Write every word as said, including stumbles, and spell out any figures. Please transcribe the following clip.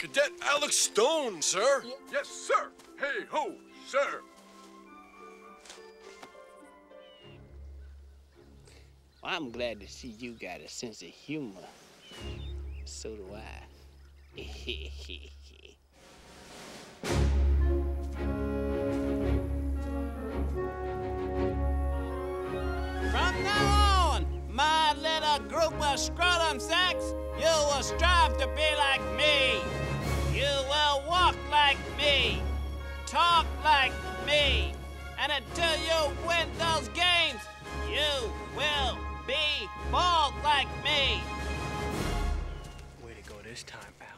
Cadet Alex Stone, sir. Yes, sir. Hey ho, sir. Well, I'm glad to see you got a sense of humor. So do I. From now on, my little group of scrotum sacks, you will strive to be like me. You will walk like me, talk like me, and until you win those games, you will be bald like me. Way to go this time, Al.